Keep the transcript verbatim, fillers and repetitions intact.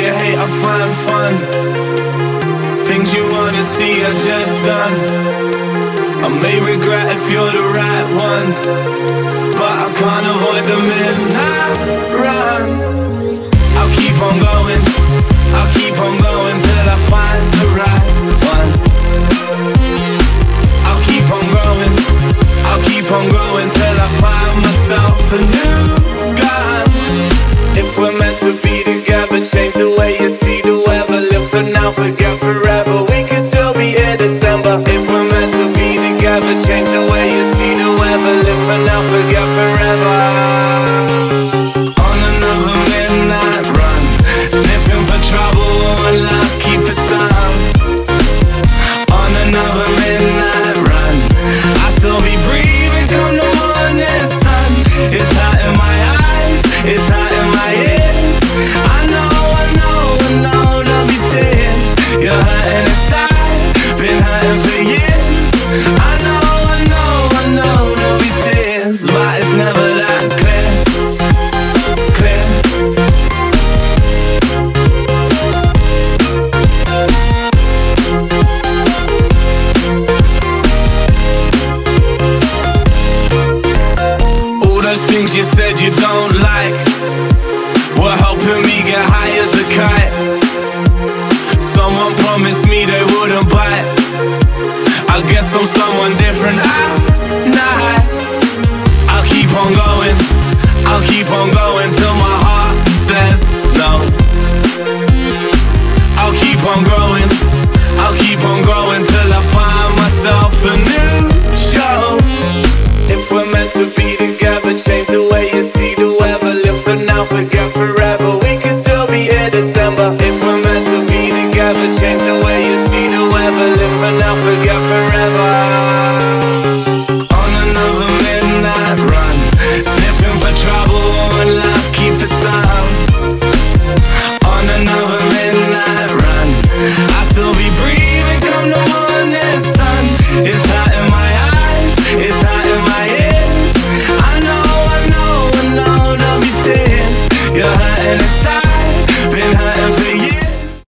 you hate, I find fun. Things you wanna see are just done. I may regret if you're the right one, but I can't avoid the midnight run. I'll keep on going, I'll keep on going till I find the right one. I'll keep on growing, I'll keep on growing till I find myself a new gun. If we're meant to be together, change the way you see the weather. Live for now, forget forever. We can still be here December. If we're meant to be together, change the way you see the weather. Live for now, forget forever. On another midnight run, sniffing for trouble, unlucky for some. On another midnight run, I'll still be breathing come the morning sun. It's hot in my eyes, it's hot in my ears. I know, I know, I know there'll be tears. You're hurting inside, been hurting for years. I know, I know, I know there'll be tears, but it's never that clear, clear. All those things you said you don't like were helping me get high as a kite. Someone promised me they wouldn't bite. I guess I'm someone different at night. I'll keep on going, I'll keep on going till my heart says no.